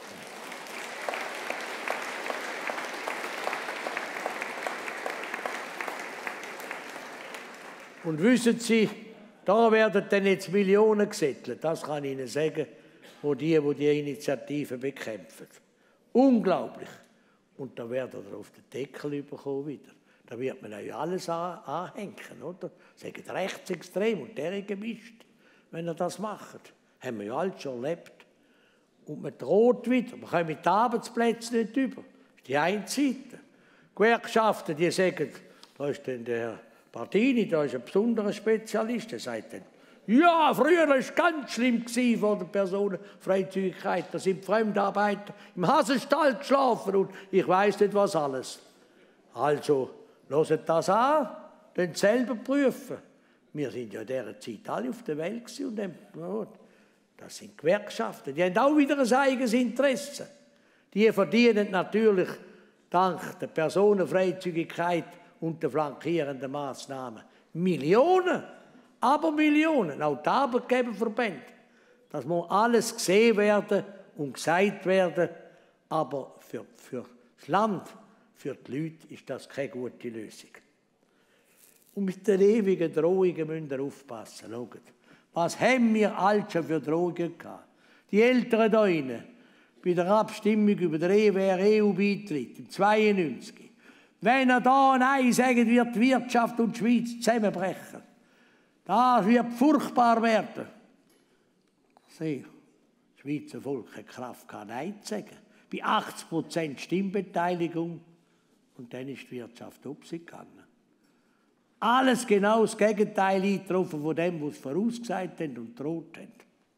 Und wissen Sie, da werden dann jetzt Millionen gesettelt, das kann ich Ihnen sagen, wo die, wo die Initiative bekämpfen. Unglaublich. Und da werden wir auf den Deckel bekommen wieder. Da wird man euch alles an, anhängen, oder? Sagen rechtsextrem und der gemischt, wenn er das macht. Haben wir ja alles schon erlebt. Und man droht wieder. Man kann mit den Arbeitsplätzen nicht über. Das ist die eine Seite. Gewerkschaften, die sagen, da ist dann der Partini, da ist ein besonderer Spezialist, der sagt dann, ja, früher war es ganz schlimm vor der Personenfreizügigkeit. Da sind Fremdarbeiter im Hasenstall geschlafen und ich weiss nicht was alles. Also, hört das an, dann selber prüfen. Wir sind ja in dieser Zeit alle auf der Welt gewesen und haben, oh, das sind Gewerkschaften, die haben auch wieder ein eigenes Interesse. Die verdienen natürlich dank der Personenfreizügigkeit und der flankierenden Massnahmen Millionen, aber Millionen, auch die Arbeitgeberverbände. Das muss alles gesehen werden und gesagt werden, aber für, für das Land, für die Leute ist das keine gute Lösung. Und mit den ewigen Drohungen müsst ihr aufpassen. Schaut. Was haben wir all schon für Drohungen gehabt? Die Älteren da drinnen, bei der Abstimmung über den E W R-E U-Beitritt im zweiundneunzig. Wenn er da Nein sagen, wird die Wirtschaft und die Schweiz zusammenbrechen. Das wird furchtbar werden. Sieh, das Schweizer Volk hat Kraft gehabt, Nein zu sagen. Bei achtzig Prozent Stimmbeteiligung und dann ist die Wirtschaft abgegangen. Alles genau das Gegenteil eingetroffen von dem, was sie vorausgesagt haben und gedroht haben.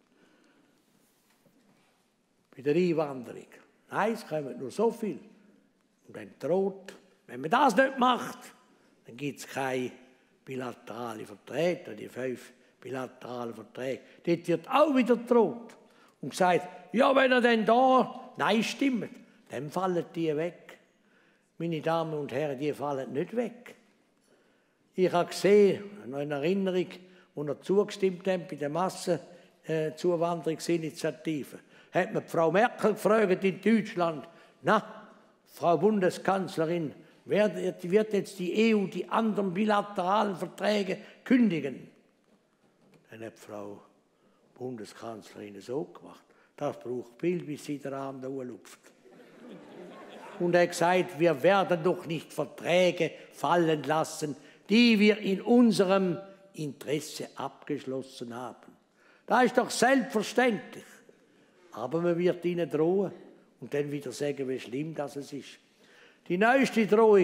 Bei der Einwanderung. Nein, es kommen nur so viel. Und dann droht, wenn man das nicht macht, dann gibt es keine bilateralen Verträge, die fünf bilateralen Verträge. Dort wird auch wieder gedroht und gesagt, ja, wenn er denn da Nein stimmt, dann fallen die weg. Meine Damen und Herren, die fallen nicht weg. Ich habe gesehen, noch in Erinnerung, als wir zugestimmt haben bei der Massenzuwanderungsinitiative, hat mir Frau Merkel gefragt in Deutschland, na, Frau Bundeskanzlerin, wird jetzt die E U die anderen bilateralen Verträge kündigen? Dann hat Frau Bundeskanzlerin so gemacht, das braucht viel, bis sie der Arm da lupft. Und er hat gesagt, wir werden doch nicht Verträge fallen lassen, die wir in unserem Interesse abgeschlossen haben. Das ist doch selbstverständlich. Aber man wird ihnen drohen und dann wieder sagen, wie schlimm das ist. Die neueste Drohung,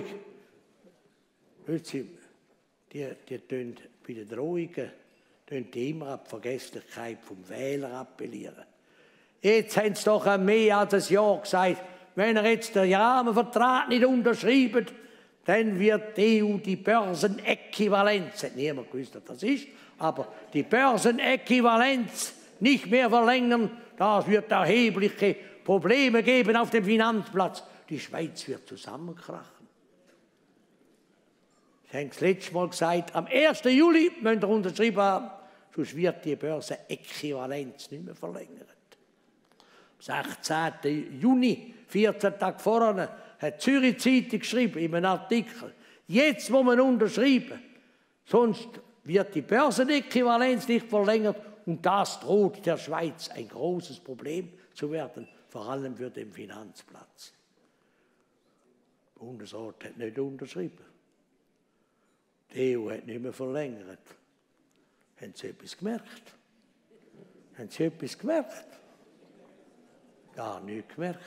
die, die, die tun bei den Drohungen tun die immer an die Vergesslichkeit vom Wähler appellieren. Jetzt haben sie doch mehr als ein Jahr gesagt, wenn er jetzt den Rahmenvertrag nicht unterschreibt, dann wird die E U die Börsenäquivalenz, hat niemand gewusst, was das ist, aber die Börsenäquivalenz nicht mehr verlängern. Das wird erhebliche Probleme geben auf dem Finanzplatz. Die Schweiz wird zusammenkrachen. Ich habe das letzte Mal gesagt, am ersten Juli müsst ihr unterschrieben haben, sonst wird die Börsenäquivalenz nicht mehr verlängert. Am sechzehnten Juni, vierzehn Tage vorher, hat die Zürich Zeitung geschrieben in einem Artikel, jetzt muss man unterschreiben, sonst wird die Börsenäquivalenz nicht verlängert und das droht der Schweiz ein großes Problem zu werden, vor allem für den Finanzplatz. Der Bundesrat hat nicht unterschrieben. Die E U hat nicht mehr verlängert. Haben Sie etwas gemerkt? Haben Sie etwas gemerkt? Gar nichts gemerkt.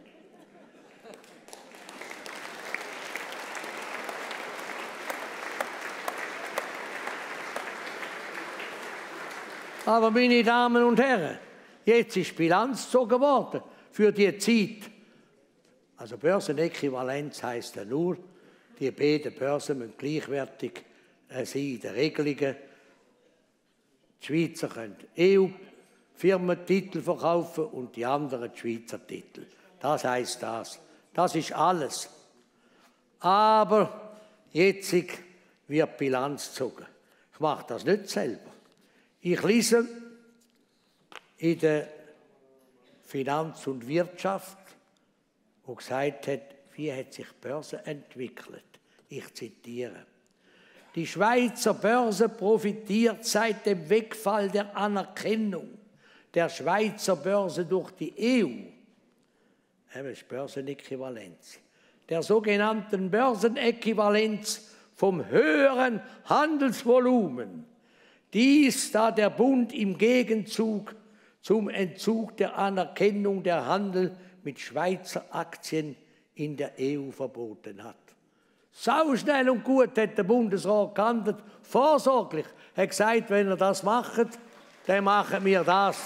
Aber meine Damen und Herren, jetzt ist Bilanz gezogen worden für die Zeit. Also Börsenäquivalenz heisst ja nur, die beiden Börsen müssen gleichwertig sein in den Regelungen. Die Schweizer können E U-Firmentitel verkaufen und die anderen die Schweizer Titel. Das heisst das. Das ist alles. Aber jetzt wird Bilanz gezogen. Ich mache das nicht selber. Ich lese in der Finanz und Wirtschaft, wo gesagt hat, wie hat sich die Börse entwickelt. Ich zitiere. Die Schweizer Börse profitiert seit dem Wegfall der Anerkennung der Schweizer Börse durch die E U, das ist Börsenäquivalenz, der sogenannten Börsenäquivalenz vom höheren Handelsvolumen. Dies, da der Bund im Gegenzug zum Entzug der Anerkennung der Handel mit Schweizer Aktien in der E U verboten hat. Sau schnell und gut hat der Bundesrat gehandelt, vorsorglich. Er hat gesagt, wenn ihr das macht, dann machen wir das.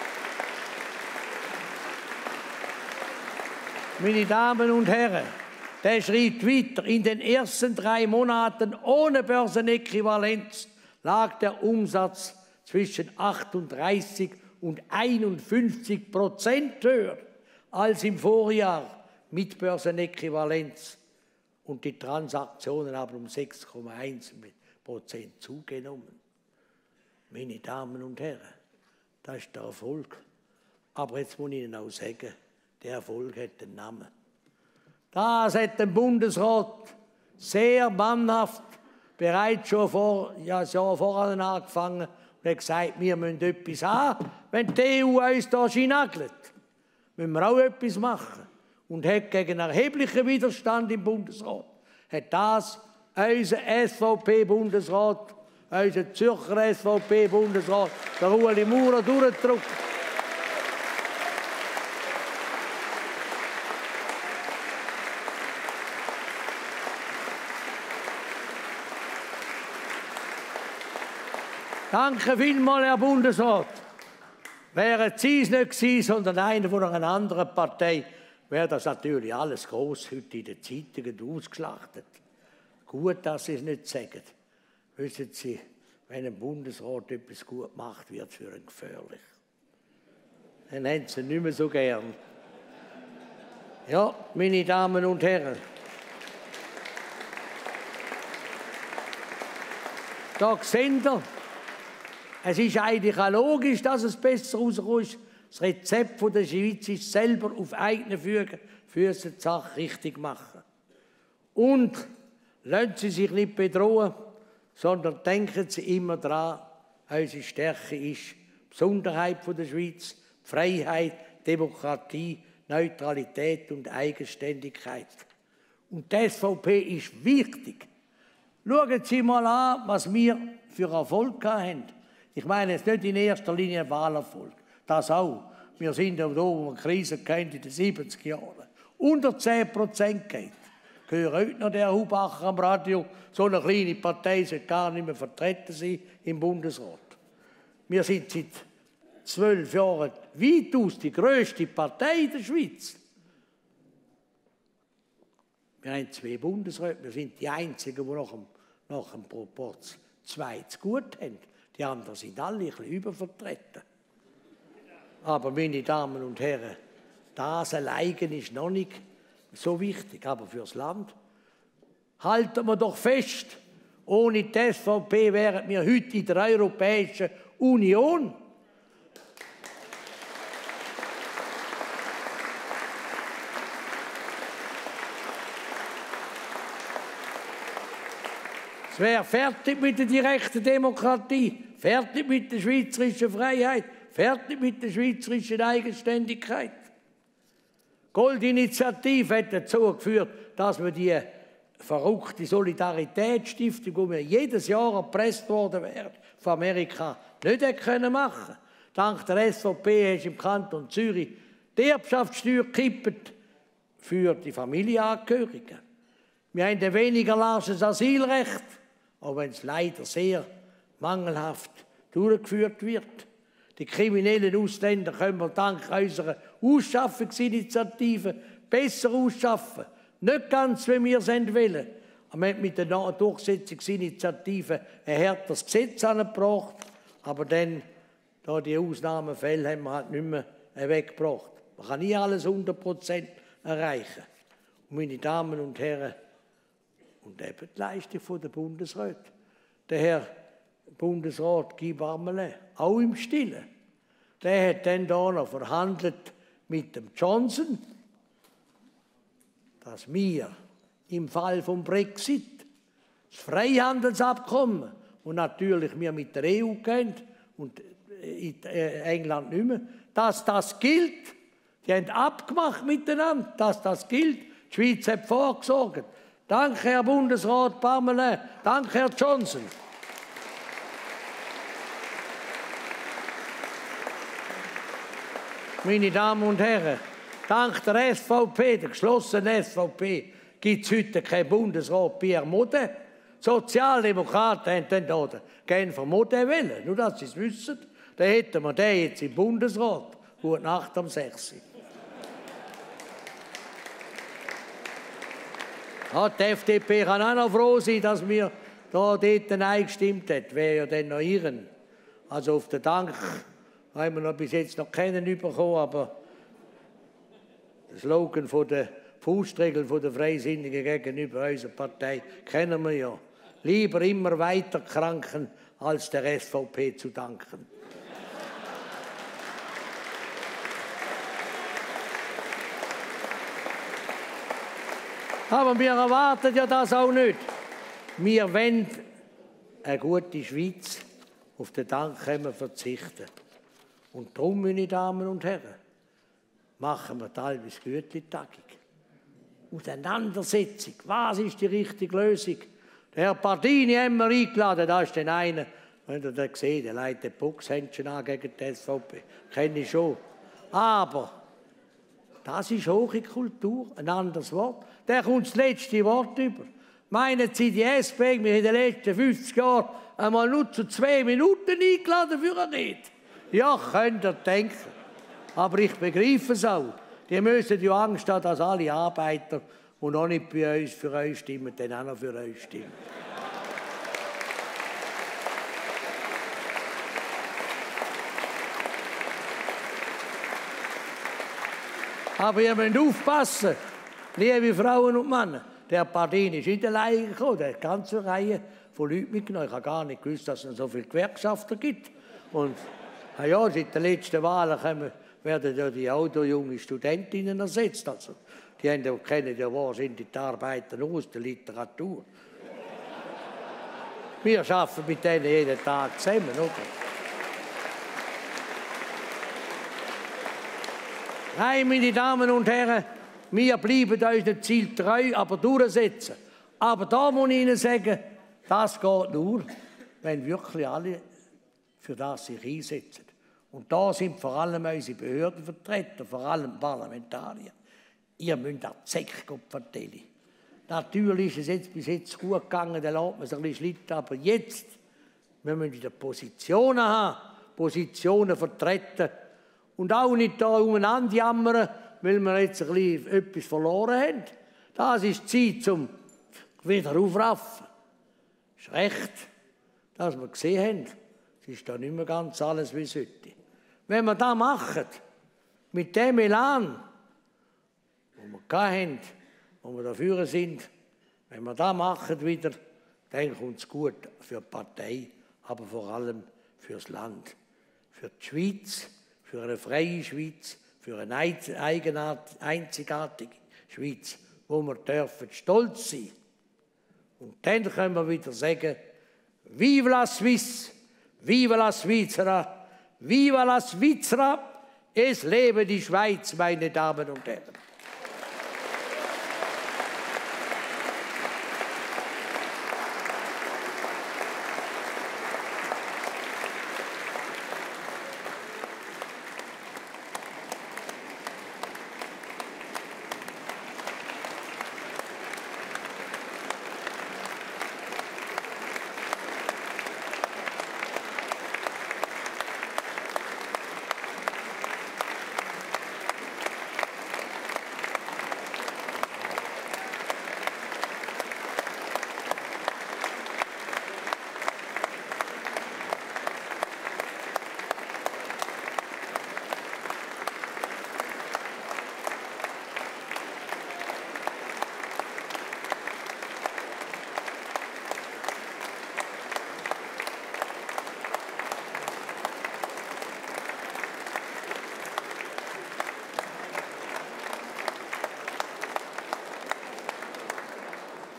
Meine Damen und Herren, Der schreibt weiter, in den ersten drei Monaten ohne Börsenäquivalenz lag der Umsatz zwischen achtunddreißig und einundfünfzig Prozent höher als im Vorjahr mit Börsenäquivalenz. Und die Transaktionen haben um sechs Komma eins Prozent zugenommen. Meine Damen und Herren, das ist der Erfolg. Aber jetzt muss ich Ihnen auch sagen, der Erfolg hat einen Namen. Das hat der Bundesrat sehr mannhaft bereits schon vor, ja, das Jahr vorher angefangen und hat gesagt, wir müssen etwas haben. Wenn die E U uns da schnagelt, müssen wir auch etwas machen. Und hat gegen erheblichen Widerstand im Bundesrat, hat das unser S V P-Bundesrat, unser Zürcher S V P-Bundesrat, der Ueli Maurer, durchgedrückt. Danke vielmals, Herr Bundesrat. Wären Sie es nicht gewesen, sondern einer von einer anderen Partei, wäre das natürlich alles gross heute in den Zeitungen ausgeschlachtet. Gut, dass Sie es nicht sagen. Wissen Sie, wenn ein Bundesrat etwas gut macht, wird es für ihn gefährlich. Dann haben Sie ihn nicht mehr so gern. Ja, meine Damen und Herren. Da sehen Sie, es ist eigentlich auch logisch, dass es besser rauskommt. Das Rezept der Schweiz ist selber auf eigene Füße die Sache richtig machen. Und lassen Sie sich nicht bedrohen, sondern denken Sie immer daran, unsere Stärke ist die Besonderheit der Schweiz, Freiheit, Demokratie, Neutralität und Eigenständigkeit. Und die S V P ist wichtig. Schauen Sie mal an, was wir für Erfolg haben. Ich meine jetzt nicht in erster Linie einen Wahlerfolg, das auch. Wir sind ja da, wo wir Krise kennt in den siebziger Jahren. Unter zehn Prozent geht. Ich höre heute noch der Hubacher am Radio, so eine kleine Partei sollte gar nicht mehr vertreten sein im Bundesrat. Wir sind seit zwölf Jahren weitaus die grösste Partei in der Schweiz. Wir haben zwei Bundesräte, wir sind die Einzigen, die nach dem, nach dem Proporz zwei zu gut haben. Die anderen sind alle ein bisschen übervertreten. Aber, meine Damen und Herren, das alleine ist noch nicht so wichtig. Aber fürs Land halten wir doch fest, ohne die S V P wären wir heute in der Europäischen Union. Es wäre fertig mit der direkten Demokratie, fertig mit der schweizerischen Freiheit, fertig mit der schweizerischen Eigenständigkeit. Die Goldinitiative hat dazu geführt, dass wir die verrückte Solidaritätsstiftung, die wir jedes Jahr erpresst worden wären, von Amerika nicht hätte können machen. Dank der S V P ist im Kanton Zürich die Erbschaftssteuer gekippt für die Familienangehörigen. Wir haben ein weniger larsches Asylrecht, auch wenn es leider sehr mangelhaft durchgeführt wird. Die kriminellen Ausländer können wir dank unserer Ausschaffungsinitiative besser ausschaffen. Nicht ganz, wie wir es wollen. Wir haben mit der Durchsetzungsinitiative ein härteres Gesetz angebracht, aber dann, da die Ausnahmefälle, haben wir halt nicht mehr weggebracht. Man kann nie alles hundert Prozent erreichen. Und meine Damen und Herren, und eben die Leistung der Bundesräte. Der Herr Bundesrat Guy Parmelin, auch im Stillen, der hat dann da noch verhandelt mit dem Johnson, dass wir im Fall vom Brexit das Freihandelsabkommen, und natürlich wir mit der E U gehen und in England nicht mehr, dass das gilt. Die haben abgemacht miteinander, dass das gilt. Die Schweiz hat vorgesorgt. Danke, Herr Bundesrat Parmelin. Danke, Herr Johnson. Meine Damen und Herren, dank der S V P, der geschlossenen S V P, gibt es heute keinen Bundesrat Pierre Modet. Die Sozialdemokraten haben dann da den Genfer Modet wählen. Nur, dass Sie es wissen, dann hätten wir den jetzt im Bundesrat. Gute Nacht am sechs Uhr. Ja, die F D P kann auch noch froh sein, dass wir da dort Nein gestimmt haben. Wäre ja dann noch ihren. Also auf den Dank haben wir noch bis jetzt noch keinen bekommen, aber der Slogan von der Faustregel von der Freisinnigen gegenüber unserer Partei kennen wir ja. Lieber immer weiter kranken, als der S V P zu danken. Aber wir erwarten ja das auch nicht. Wir wollen eine gute Schweiz, auf den Dank können wir verzichten. Und darum, meine Damen und Herren, machen wir teilweise Gütli-Tagung. Auseinandersetzung, was ist die richtige Lösung? Der Herr Pardini haben wir eingeladen, da ist der eine, wenn ihr den seht, der leitet den Boxhändchen an gegen die S V P. Kenne ich schon. Aber das ist hohe Kultur, ein anderes Wort. Der kommt das letzte Wort über. Meinen Sie, die S P hat mich in den letzten fünfzig Jahren einmal nur zu zwei Minuten eingeladen für ein Rede? Ja, könnt ihr denken. Aber ich begreife es auch. Die müssen ja Angst haben, dass alle Arbeiter, die noch nicht bei uns für euch stimmen, dann auch noch für euch stimmen. Aber ihr müsst aufpassen, liebe Frauen und Männer. Der Pardini ist nicht alleine gekommen, der hat eine ganze Reihe von Leuten mitgenommen. Ich habe gar nicht gewusst, dass es so viele Gewerkschafter gibt. Und ja, seit den letzten Wahlen kommen, werden ja die autojungen Studentinnen ersetzt. Also, die haben ja, kennen ja wahrscheinlich die Arbeiter nur aus der Literatur. Wir arbeiten mit denen jeden Tag zusammen, oder? Nein, meine Damen und Herren, wir bleiben unserem Ziel treu, aber durchsetzen. Aber da muss ich Ihnen sagen, das geht nur, wenn wirklich alle für das sich einsetzen. Und da sind vor allem unsere Behördenvertreter, vor allem Parlamentarier. Ihr müsst auch die Säcke vertellen. Natürlich ist es jetzt bis jetzt gut gegangen, dann lässt man sich ein bisschen schlitten, aber jetzt, wir müssen wieder Positionen haben, Positionen vertreten und auch nicht da umeinander jammern, weil wir jetzt ein bisschen etwas verloren haben. Das ist die Zeit, um wieder aufraffen. Es ist recht, dass wir gesehen haben, es ist da nicht mehr ganz alles wie heute. Wenn wir das machen, mit dem Elan, den wir hatten, wo wir dafür sind, wenn wir das machen wieder, dann kommt es gut für die Partei, aber vor allem für das Land, für die Schweiz, für eine freie Schweiz, für eine eigenartige, einzigartige Schweiz, wo wir dürfen stolz sein. Und dann können wir wieder sagen, Vive la Suisse, Vive la Svizzera, Viva la Svizzera, es lebe die Schweiz, meine Damen und Herren.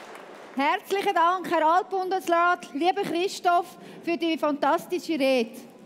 Herzlichen Dank, Herr Altbundesrat, lieber Christoph, für die fantastische Rede.